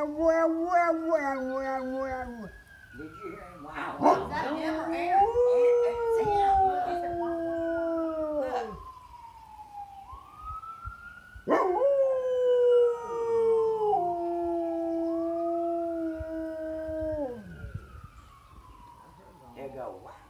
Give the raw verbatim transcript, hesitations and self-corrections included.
Did you hear him? Wow. Is that him or Aaron? It's him. Look, he said, wow. Look. There you go. Wow.